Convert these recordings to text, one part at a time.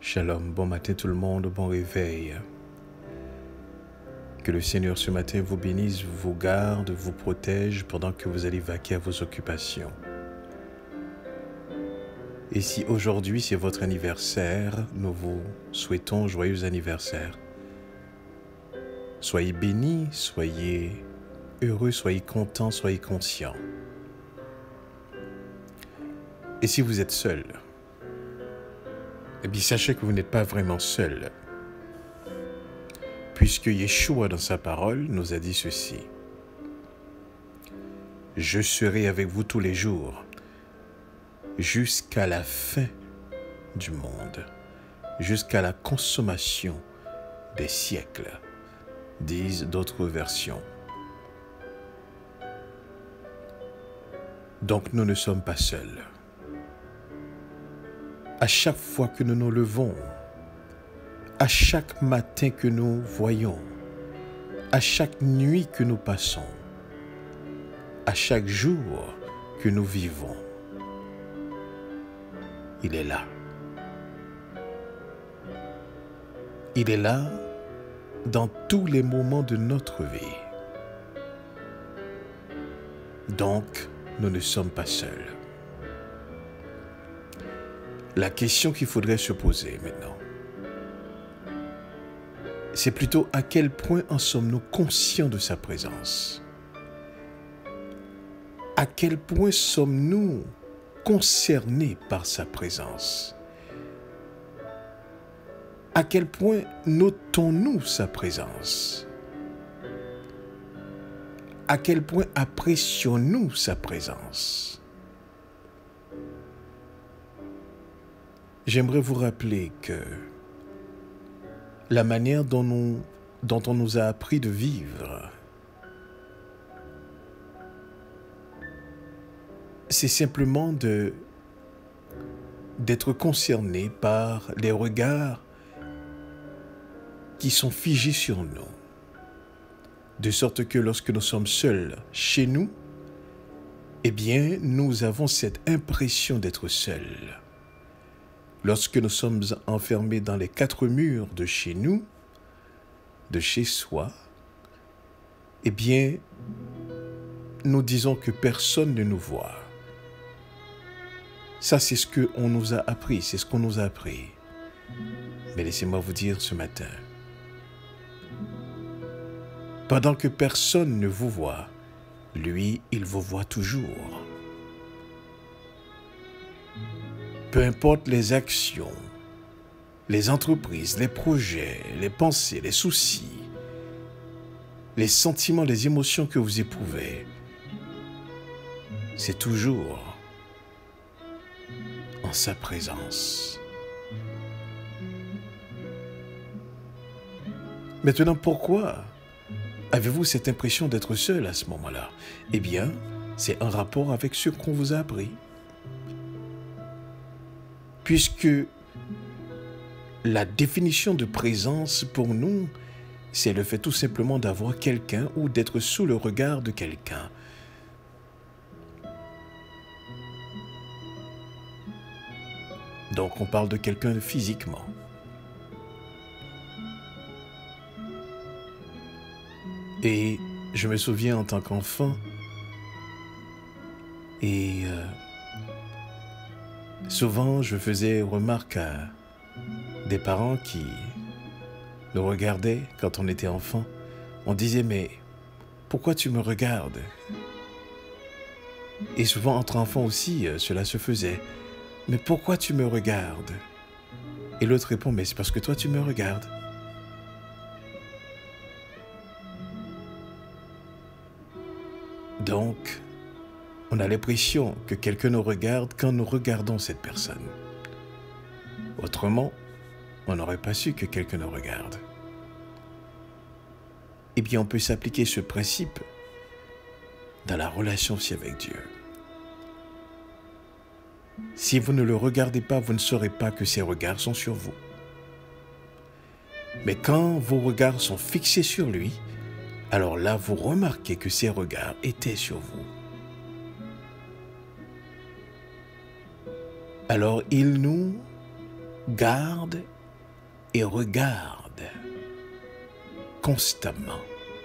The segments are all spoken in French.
Shalom, bon matin tout le monde, bon réveil. Que le Seigneur ce matin vous bénisse, vous garde, vous protège pendant que vous allez vaquer à vos occupations. Et si aujourd'hui c'est votre anniversaire, nous vous souhaitons joyeux anniversaire. Soyez bénis, soyez heureux, soyez contents, soyez conscients. Et si vous êtes seul, eh bien sachez que vous n'êtes pas vraiment seul. Puisque Yeshua dans sa parole nous a dit ceci. Je serai avec vous tous les jours, jusqu'à la fin du monde, jusqu'à la consommation des siècles, disent d'autres versions. Donc nous ne sommes pas seuls. À chaque fois que nous nous levons, à chaque matin que nous voyons, à chaque nuit que nous passons, à chaque jour que nous vivons, il est là. Il est là dans tous les moments de notre vie. Donc, nous ne sommes pas seuls. La question qu'il faudrait se poser maintenant, c'est plutôt à quel point en sommes-nous conscients de sa présence? À quel point sommes-nous concernés par sa présence? À quel point notons-nous sa présence? À quel point apprécions-nous sa présence? J'aimerais vous rappeler que la manière dont on nous a appris de vivre, c'est simplement d'être concerné par les regards qui sont figés sur nous. De sorte que lorsque nous sommes seuls chez nous, eh bien, nous avons cette impression d'être seuls. Lorsque nous sommes enfermés dans les quatre murs de chez nous, de chez soi, eh bien, nous disons que personne ne nous voit. Ça, c'est ce qu'on nous a appris, c'est ce qu'on nous a appris. Mais laissez-moi vous dire ce matin, pendant que personne ne vous voit, lui, il vous voit toujours. Peu importe les actions, les entreprises, les projets, les pensées, les soucis, les sentiments, les émotions que vous éprouvez, c'est toujours en sa présence. Maintenant, pourquoi avez-vous cette impression d'être seul à ce moment-là? Eh bien, c'est en rapport avec ce qu'on vous a appris. Puisque la définition de présence pour nous, c'est le fait tout simplement d'avoir quelqu'un ou d'être sous le regard de quelqu'un. Donc on parle de quelqu'un physiquement. Et je me souviens en tant qu'enfant, et souvent je faisais remarque à des parents qui nous regardaient quand on était enfant. On disait, mais pourquoi tu me regardes? Et souvent entre enfants aussi, cela se faisait. Mais pourquoi tu me regardes? Et l'autre répond, mais c'est parce que toi tu me regardes. Donc, on a l'impression que quelqu'un nous regarde quand nous regardons cette personne. Autrement, on n'aurait pas su que quelqu'un nous regarde. Eh bien, on peut s'appliquer ce principe dans la relation aussi avec Dieu. Si vous ne le regardez pas, vous ne saurez pas que ses regards sont sur vous. Mais quand vos regards sont fixés sur lui, alors là, vous remarquez que ses regards étaient sur vous. Alors, il nous garde et regarde constamment.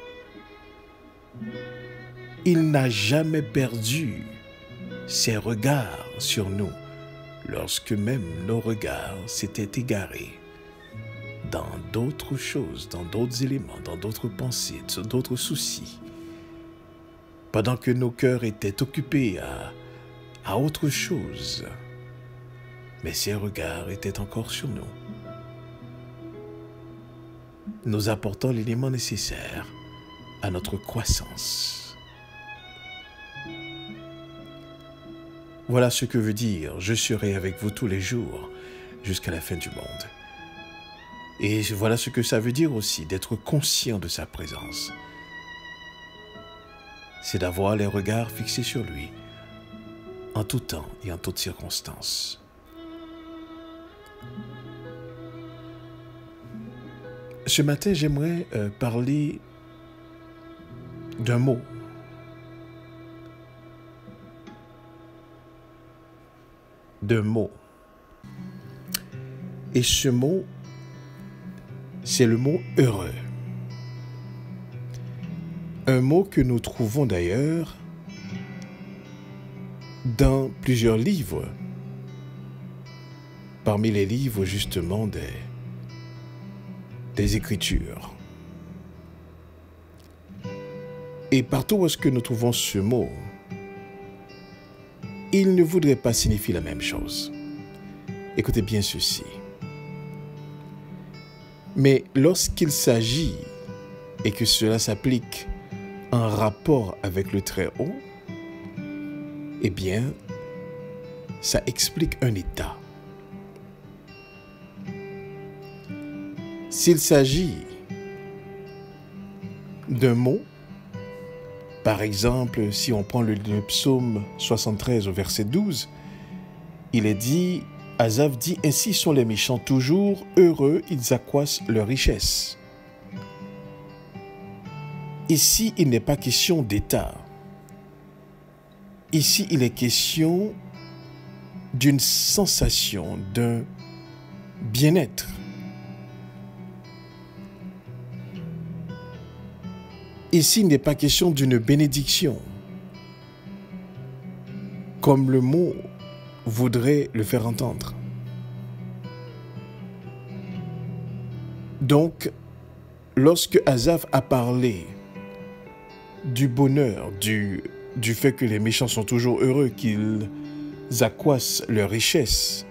Il n'a jamais perdu ses regards sur nous, lorsque même nos regards s'étaient égarés dans d'autres choses, dans d'autres éléments, dans d'autres pensées, d'autres soucis. Pendant que nos cœurs étaient occupés à autre chose, mais ses regards étaient encore sur nous, nous apportant l'élément nécessaire à notre croissance. Voilà ce que veut dire « Je serai avec vous tous les jours jusqu'à la fin du monde ». Et voilà ce que ça veut dire aussi, d'être conscient de sa présence. C'est d'avoir les regards fixés sur lui, en tout temps et en toutes circonstances. Ce matin, j'aimerais parler d'un mot. Et ce mot, c'est le mot « heureux ». Un mot que nous trouvons d'ailleurs dans plusieurs livres, parmi les livres justement des Écritures. Et partout où est-ce que nous trouvons ce mot, il ne voudrait pas signifier la même chose. Écoutez bien ceci. Mais lorsqu'il s'agit, et que cela s'applique en rapport avec le Très-Haut, eh bien, ça explique un état. S'il s'agit d'un mot, par exemple, si on prend le psaume 73 au verset 12, il est dit, Asaph dit, « Ainsi sont les méchants toujours, heureux, ils accroissent leur richesse. » Ici, il n'est pas question d'état. Ici, il est question d'une sensation, d'un bien-être. Ici, il n'est pas question d'une bénédiction, comme le mot voudrait le faire entendre. Donc, lorsque Asaph a parlé du bonheur, du fait que les méchants sont toujours heureux, qu'ils accroissent leur richesse,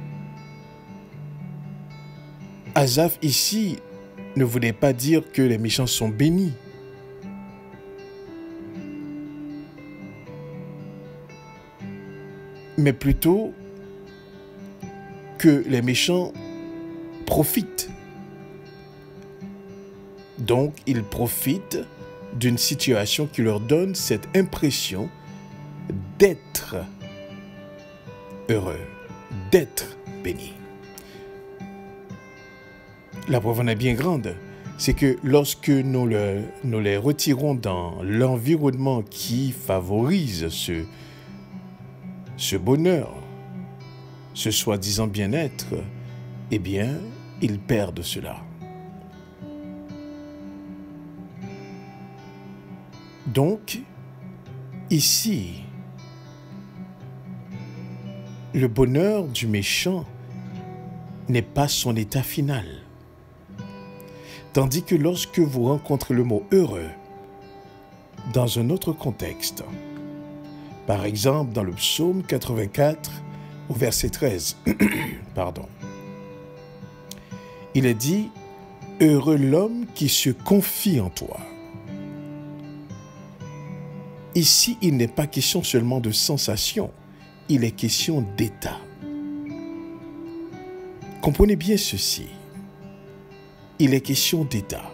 Asaph ici ne voulait pas dire que les méchants sont bénis. Mais plutôt que les méchants profitent. Donc, ils profitent d'une situation qui leur donne cette impression d'être heureux, d'être bénis. La preuve en est bien grande, c'est que lorsque nous les retirons dans l'environnement qui favorise ce bonheur, ce soi-disant bien-être, eh bien, ils perdent cela. Donc, ici, le bonheur du méchant n'est pas son état final. Tandis que lorsque vous rencontrez le mot « heureux » dans un autre contexte, par exemple dans le psaume 84 au verset 13, il est dit « Heureux l'homme qui se confie en toi ». Ici, il n'est pas question seulement de sensation, il est question d'état. Comprenez bien ceci. Il est question d'état.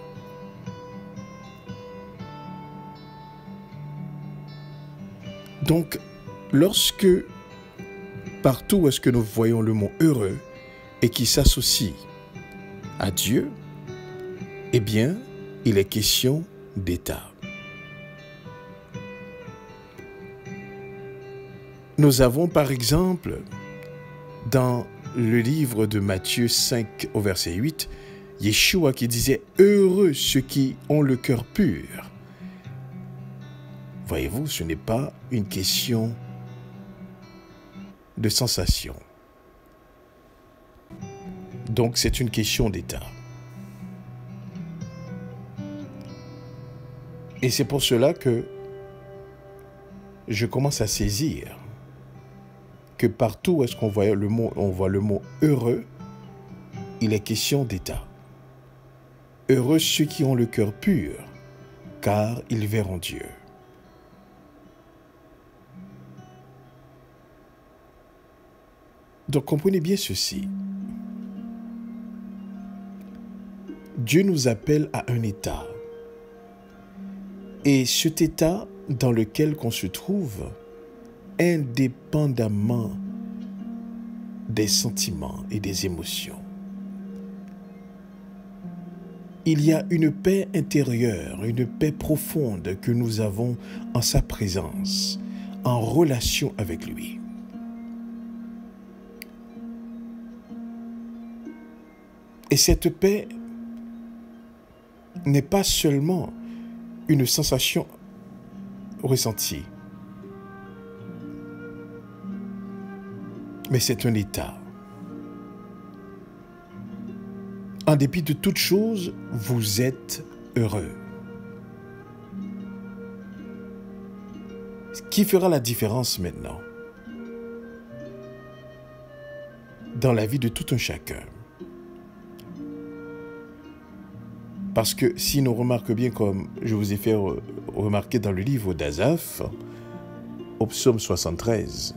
Donc, lorsque, partout où est-ce que nous voyons le mot « heureux » et qui s'associe à Dieu, eh bien, il est question d'état. Nous avons par exemple, dans le livre de Matthieu 5 au verset 8, Yeshua qui disait « Heureux ceux qui ont le cœur pur ». Voyez-vous, ce n'est pas une question de sensation. Donc, c'est une question d'état. Et c'est pour cela que je commence à saisir que partout où est-ce qu'on voit le mot heureux, il est question d'état. Heureux ceux qui ont le cœur pur, car ils verront Dieu. Donc comprenez bien ceci. Dieu nous appelle à un état. Et cet état dans lequel on se trouve, indépendamment des sentiments et des émotions, il y a une paix intérieure, une paix profonde que nous avons en sa présence, en relation avec lui. Et cette paix n'est pas seulement une sensation ressentie, mais c'est un état. En dépit de toute chose, vous êtes heureux. Qui fera la différence maintenant dans la vie de tout un chacun? Parce que si nous remarquons bien, comme je vous ai fait remarquer dans le livre d'Asaph, au psaume 73,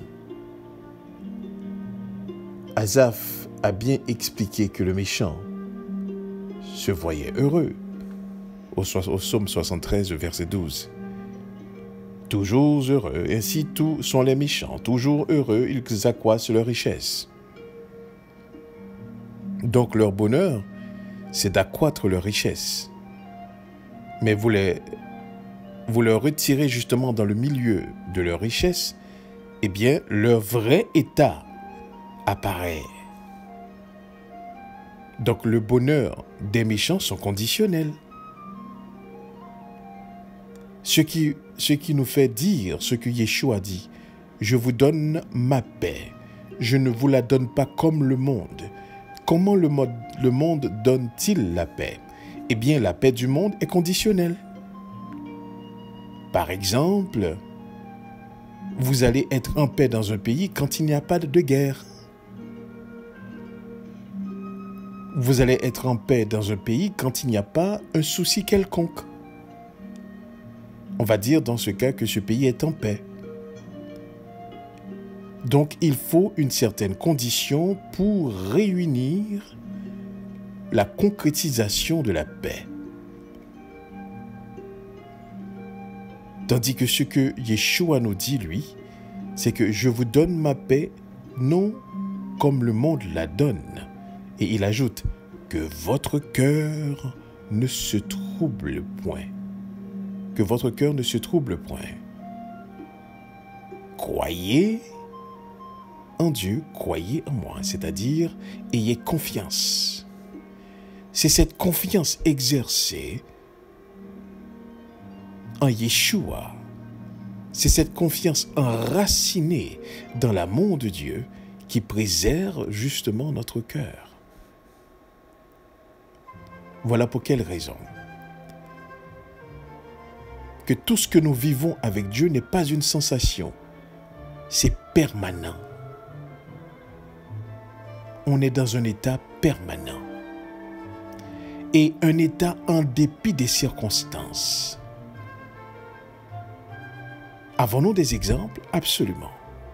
Asaph a bien expliqué que le méchant se voyait heureux. Au psaume 73, verset 12. Toujours heureux, ainsi tous sont les méchants, toujours heureux, ils accroissent leur richesse. Donc leur bonheur, c'est d'accroître leur richesse. Mais vous leur retirez justement dans le milieu de leur richesse, eh bien, leur vrai état apparaît. Donc, le bonheur des méchants sont conditionnels. Ce qui nous fait dire ce que Yeshua dit, « Je vous donne ma paix, je ne vous la donne pas comme le monde ». Comment le monde donne-t-il la paix? Eh bien, la paix du monde est conditionnelle. Par exemple, vous allez être en paix dans un pays quand il n'y a pas de guerre. Vous allez être en paix dans un pays quand il n'y a pas un souci quelconque. On va dire dans ce cas que ce pays est en paix. Donc, il faut une certaine condition pour réunir la concrétisation de la paix. Tandis que ce que Yeshua nous dit, lui, c'est que je vous donne ma paix, non comme le monde la donne. Et il ajoute que votre cœur ne se trouble point. Que votre cœur ne se trouble point. Croyez en Dieu, croyez en moi, c'est-à-dire ayez confiance. C'est cette confiance exercée en Yeshua, c'est cette confiance enracinée dans l'amour de Dieu qui préserve justement notre cœur. Voilà pour quelle raison que tout ce que nous vivons avec Dieu n'est pas une sensation, c'est permanent. On est dans un état permanent. Et un état en dépit des circonstances. Avons-nous des exemples? Absolument.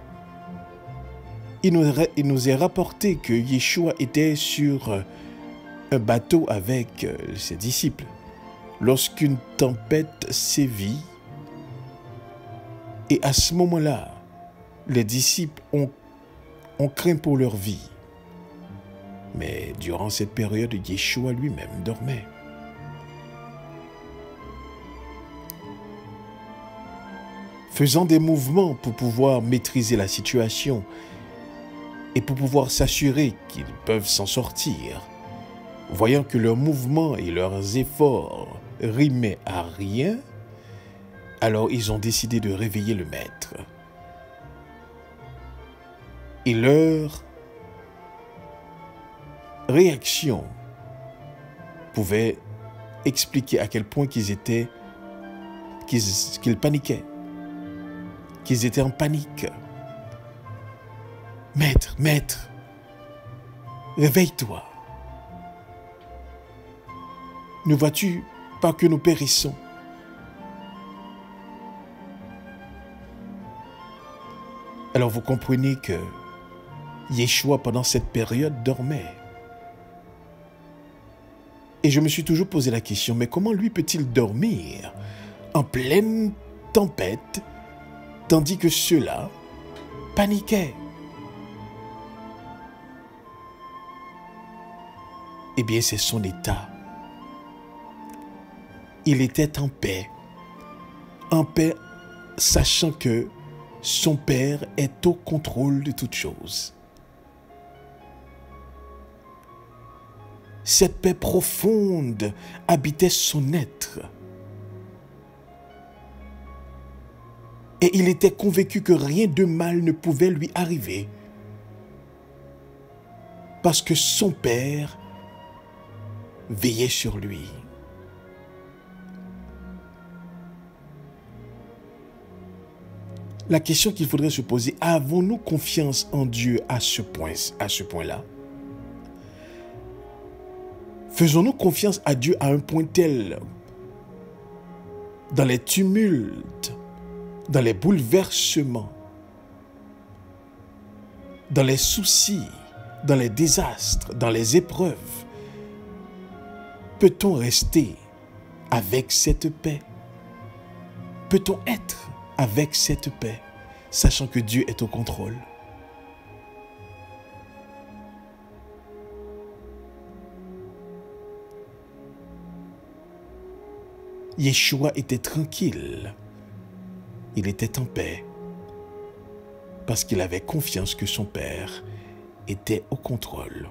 Il nous est rapporté que Yeshua était sur un bateau avec ses disciples. Lorsqu'une tempête sévit, et à ce moment-là, les disciples ont craint pour leur vie. Mais durant cette période, Yeshua lui-même dormait. Faisant des mouvements pour pouvoir maîtriser la situation, Et pour pouvoir s'assurer qu'ils peuvent s'en sortir, voyant que leurs mouvements et leurs efforts rimaient à rien, alors ils ont décidé de réveiller le maître. Et leur réaction pouvait expliquer à quel point qu'ils paniquaient, qu'ils étaient en panique. Maître, maître, réveille-toi. Ne vois-tu pas que nous périssons? Alors vous comprenez que Yeshua, pendant cette période, dormait. Et je me suis toujours posé la question, mais comment lui peut-il dormir en pleine tempête, tandis que ceux-là paniquaient? Eh bien, c'est son état. Il était en paix, sachant que son Père est au contrôle de toutes choses. Cette paix profonde habitait son être. Et il était convaincu que rien de mal ne pouvait lui arriver, parce que son Père veillait sur lui. La question qu'il faudrait se poser, avons-nous confiance en Dieu à ce point-là? Faisons-nous confiance à Dieu à un point tel, dans les tumultes, dans les bouleversements, dans les soucis, dans les désastres, dans les épreuves, peut-on rester avec cette paix? Peut-on être avec cette paix, sachant que Dieu est au contrôle? Yeshua était tranquille. Il était en paix parce qu'il avait confiance que son Père était au contrôle.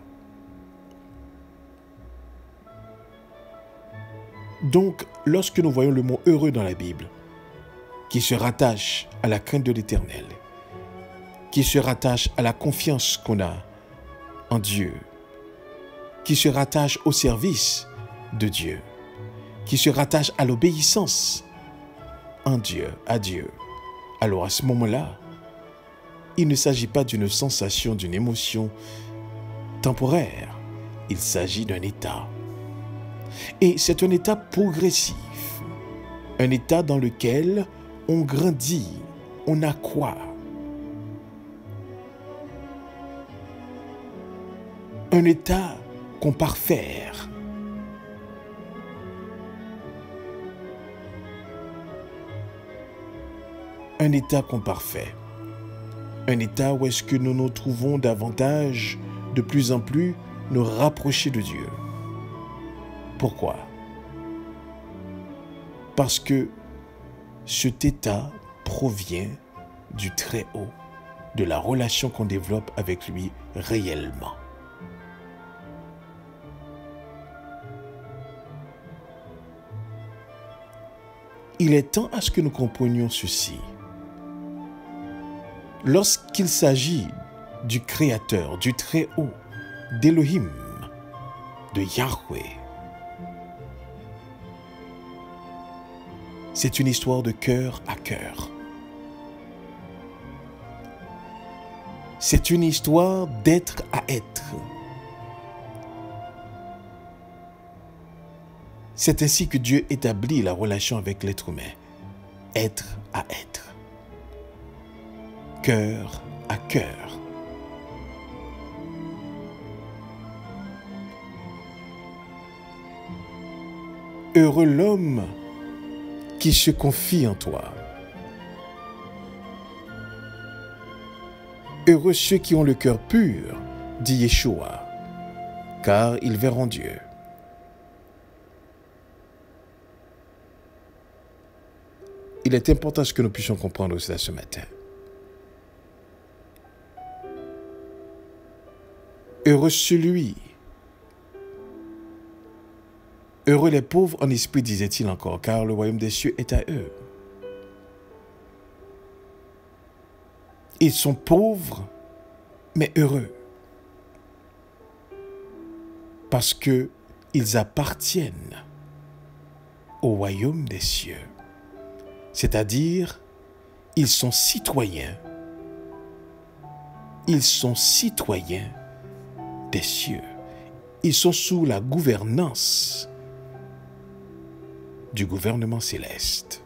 Donc, lorsque nous voyons le mot heureux dans la Bible, qui se rattache à la crainte de l'Éternel, qui se rattache à la confiance qu'on a en Dieu, qui se rattache au service de Dieu, qui se rattache à l'obéissance en Dieu, à Dieu. Alors à ce moment-là, il ne s'agit pas d'une sensation, d'une émotion temporaire. Il s'agit d'un état. Et c'est un état progressif, un état dans lequel on grandit, on accroît. Un état qu'on parfaire. Un état qu'on parfait. Un état où est-ce que nous nous trouvons davantage, de plus en plus, nous rapprocher de Dieu. Pourquoi? Parce que cet état provient du Très-Haut, de la relation qu'on développe avec lui réellement. Il est temps à ce que nous comprenions ceci. Lorsqu'il s'agit du Créateur, du Très-Haut, d'Élohim, de Yahweh, c'est une histoire de cœur à cœur. C'est une histoire d'être à être. C'est ainsi que Dieu établit la relation avec l'être humain. Être à être. Cœur à cœur. Heureux l'homme qui se confie en toi. Heureux ceux qui ont le cœur pur, dit Yeshua, car ils verront Dieu. Il est important que nous puissions comprendre cela ce matin. Heureux celui. Heureux les pauvres en esprit, disait-il encore, car le royaume des cieux est à eux. Ils sont pauvres, mais heureux. Parce qu'ils appartiennent au royaume des cieux. C'est-à-dire, ils sont citoyens. Ils sont citoyens des cieux. Ils sont sous la gouvernance du gouvernement céleste.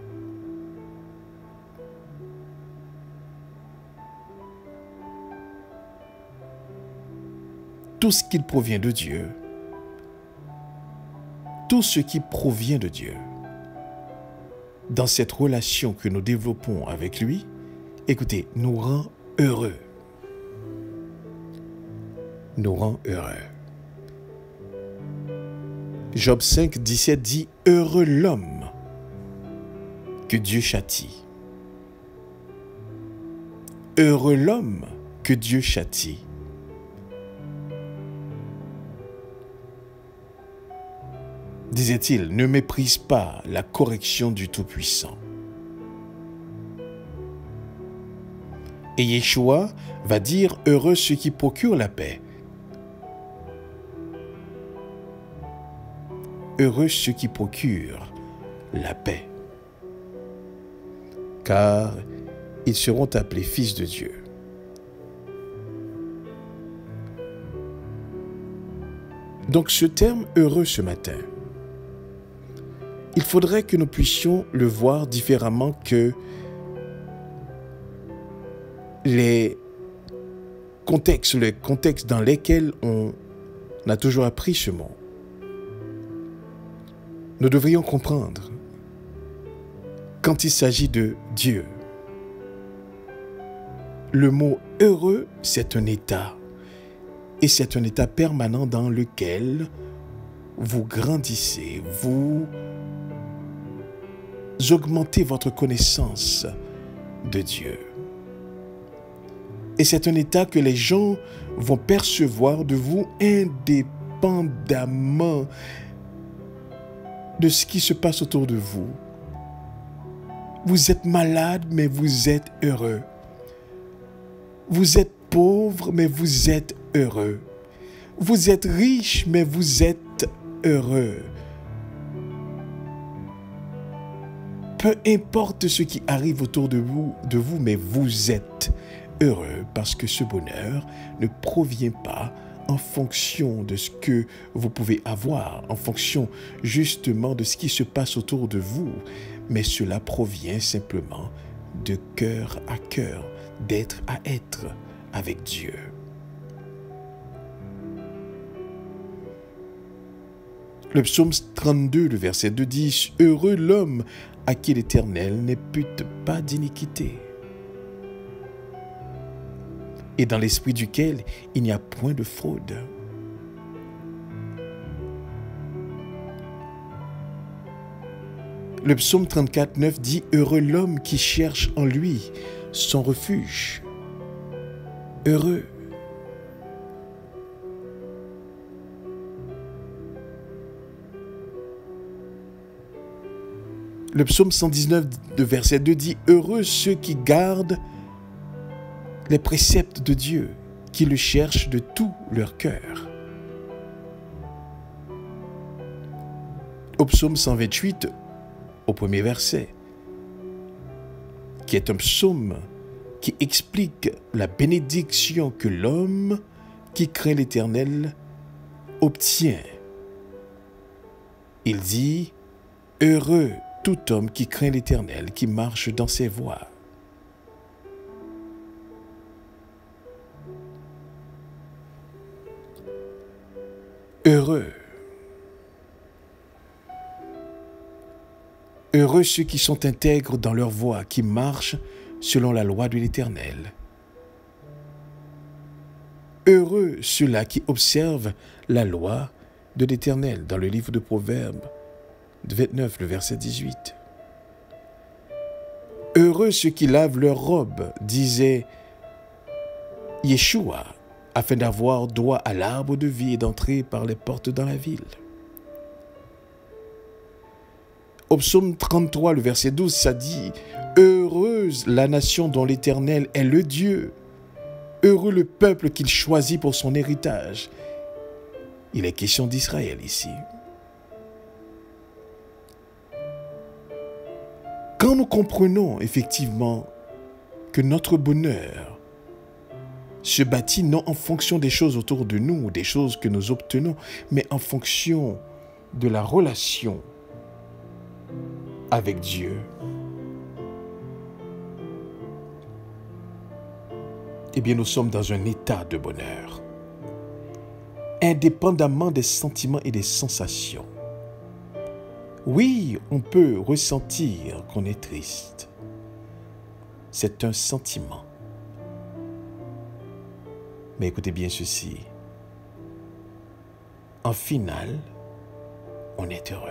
Tout ce qui provient de Dieu, tout ce qui provient de Dieu, dans cette relation que nous développons avec lui, écoutez, nous rend heureux. Nous rend heureux. Job 5, 17 dit « Heureux l'homme que Dieu châtie. » Heureux l'homme que Dieu châtie. Disait-il, ne méprise pas la correction du Tout-Puissant. Et Yeshua va dire, heureux ceux qui procurent la paix. Heureux ceux qui procurent la paix, car ils seront appelés fils de Dieu. Donc ce terme heureux ce matin, il faudrait que nous puissions le voir différemment que les contextes dans lesquels on a toujours appris ce mot. Nous devrions comprendre, quand il s'agit de Dieu, le mot heureux, c'est un état. Et c'est un état permanent dans lequel vous grandissez, vous augmentez votre connaissance de Dieu. Et c'est un état que les gens vont percevoir de vous indépendamment de ce qui se passe autour de vous. Vous êtes malade, mais vous êtes heureux. Vous êtes pauvre, mais vous êtes heureux. Vous êtes riche, mais vous êtes heureux. Peu importe ce qui arrive autour de vous, mais vous êtes heureux parce que ce bonheur ne provient pas en fonction de ce que vous pouvez avoir, en fonction justement de ce qui se passe autour de vous, mais cela provient simplement de cœur à cœur, d'être à être avec Dieu. Le psaume 32, le verset 2 dit « Heureux l'homme à qui l'Éternel n'impute pas d'iniquité. » Et dans l'esprit duquel il n'y a point de fraude. Le psaume 34, 9 dit « Heureux l'homme qui cherche en lui son refuge. » Heureux. Le psaume 119, de verset 2 dit « Heureux ceux qui gardent les préceptes de Dieu, qui le cherchent de tout leur cœur. » Au psaume 128, au premier verset, qui est un psaume qui explique la bénédiction que l'homme qui craint l'Éternel obtient. Il dit « Heureux tout homme qui craint l'Éternel, qui marche dans ses voies. » Heureux. Heureux ceux qui sont intègres dans leur voie, qui marchent selon la loi de l'Éternel. Heureux ceux-là qui observent la loi de l'Éternel, dans le livre de Proverbes 29, le verset 18. Heureux ceux qui lavent leurs robes, disait Yeshua afin d'avoir droit à l'arbre de vie et d'entrer par les portes dans la ville. Au psaume 33, le verset 12, ça dit « Heureuse la nation dont l'Éternel est le Dieu, heureux le peuple qu'il choisit pour son héritage. » Il est question d'Israël ici. Quand nous comprenons effectivement que notre bonheur se bâtit non en fonction des choses autour de nous, des choses que nous obtenons, mais en fonction de la relation avec Dieu, eh bien nous sommes dans un état de bonheur, indépendamment des sentiments et des sensations. Oui, on peut ressentir qu'on est triste. C'est un sentiment. Mais écoutez bien ceci. En finale, on est heureux.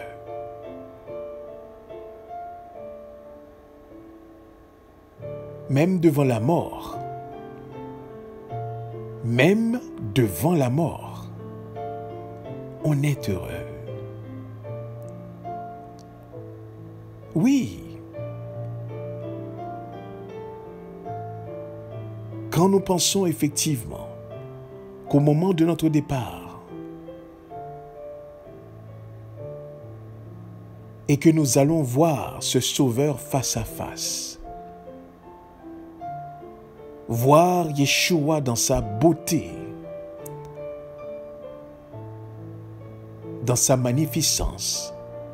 Même devant la mort, on est heureux. Oui. Quand nous pensons effectivement qu'au moment de notre départ et que nous allons voir ce Sauveur face à face, voir Yeshua dans sa beauté, dans sa magnificence,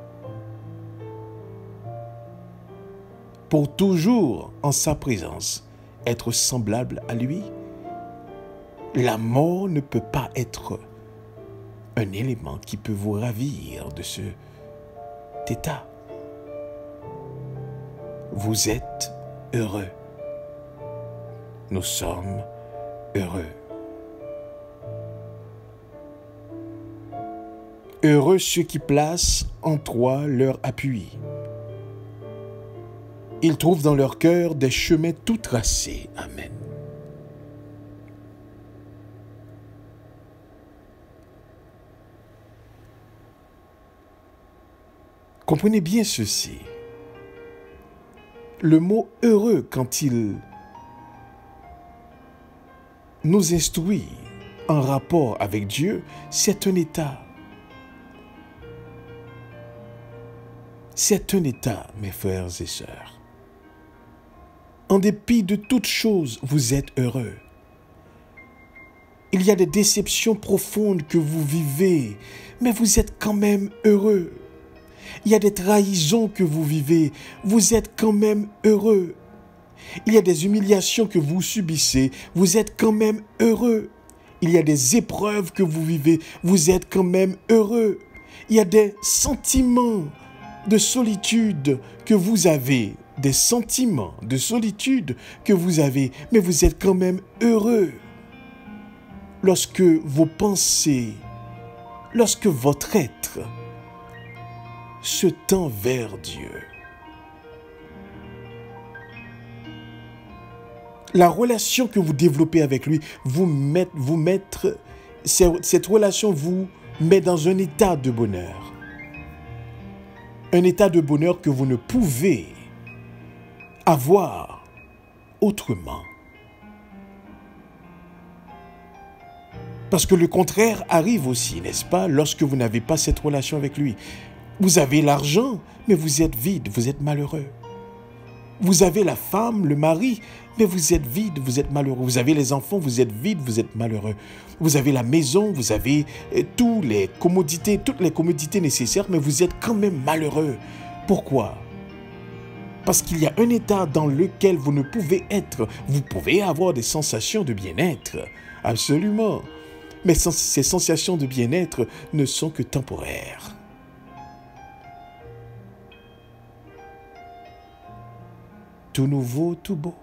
pour toujours en sa présence être semblable à lui, la mort ne peut pas être un élément qui peut vous ravir de cet état. Vous êtes heureux. Nous sommes heureux. Heureux ceux qui placent en toi leur appui. Ils trouvent dans leur cœur des chemins tout tracés. Amen. Comprenez bien ceci. Le mot heureux, quand il nous instruit en rapport avec Dieu, c'est un état. C'est un état, mes frères et sœurs. En dépit de toutes choses, vous êtes heureux. Il y a des déceptions profondes que vous vivez, mais vous êtes quand même heureux. Il y a des trahisons que vous vivez, vous êtes quand même heureux. Il y a des humiliations que vous subissez, vous êtes quand même heureux. Il y a des épreuves que vous vivez, vous êtes quand même heureux. Il y a des sentiments de solitude que vous avez, des sentiments de solitude que vous avez, mais vous êtes quand même heureux. Lorsque vos pensées, lorsque votre être se tend vers Dieu. La relation que vous développez avec lui, cette relation vous met dans un état de bonheur. Un état de bonheur que vous ne pouvez avoir autrement. Parce que le contraire arrive aussi, n'est-ce pas, lorsque vous n'avez pas cette relation avec lui. Vous avez l'argent, mais vous êtes vide, vous êtes malheureux. Vous avez la femme, le mari, mais vous êtes vide, vous êtes malheureux. Vous avez les enfants, vous êtes vide, vous êtes malheureux. Vous avez la maison, vous avez toutes les commodités nécessaires, mais vous êtes quand même malheureux. Pourquoi? Parce qu'il y a un état dans lequel vous ne pouvez être. Vous pouvez avoir des sensations de bien-être, absolument. Mais ces sensations de bien-être ne sont que temporaires. Tout nouveau, tout beau.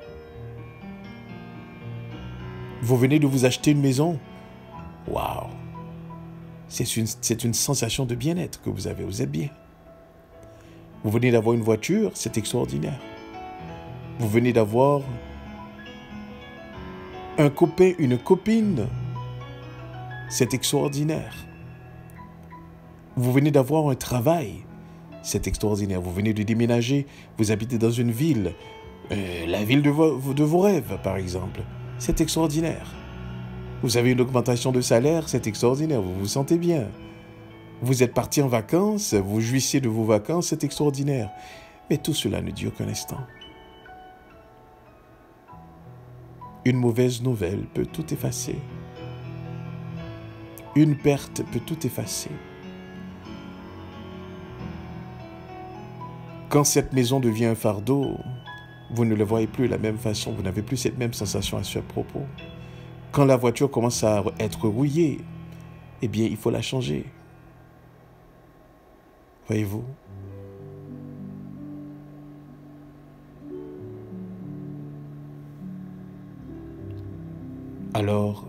Vous venez de vous acheter une maison. Waouh! C'est une sensation de bien-être que vous avez. Vous êtes bien. Vous venez d'avoir une voiture, c'est extraordinaire. Vous venez d'avoir Un copain, une copine, c'est extraordinaire. Vous venez d'avoir un travail, c'est extraordinaire. Vous venez de déménager, vous habitez dans une ville, la ville de vos rêves, par exemple. C'est extraordinaire. Vous avez une augmentation de salaire, c'est extraordinaire, vous vous sentez bien. Vous êtes parti en vacances, vous jouissez de vos vacances, c'est extraordinaire. Mais tout cela ne dure qu'un instant. Une mauvaise nouvelle peut tout effacer. Une perte peut tout effacer. Quand cette maison devient un fardeau, vous ne le voyez plus de la même façon, vous n'avez plus cette même sensation à ce propos. Quand la voiture commence à être rouillée, eh bien, il faut la changer. Voyez-vous? Alors,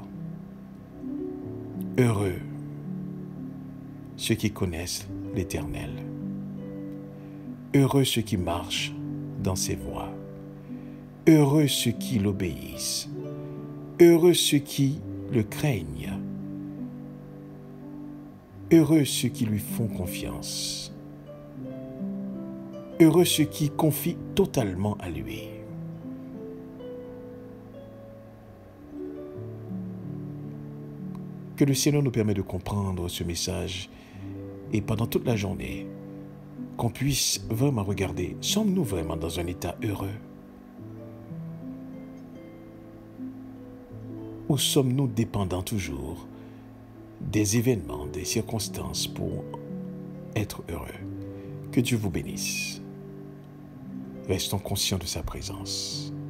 heureux ceux qui connaissent l'Éternel. Heureux ceux qui marchent dans ses voies. Heureux ceux qui l'obéissent. Heureux ceux qui le craignent. Heureux ceux qui lui font confiance. Heureux ceux qui confient totalement à lui. Que le Seigneur nous permette de comprendre ce message et pendant toute la journée, qu'on puisse vraiment regarder, sommes-nous vraiment dans un état heureux? Ou sommes-nous dépendants toujours des événements, des circonstances pour être heureux? Que Dieu vous bénisse. Restons conscients de sa présence.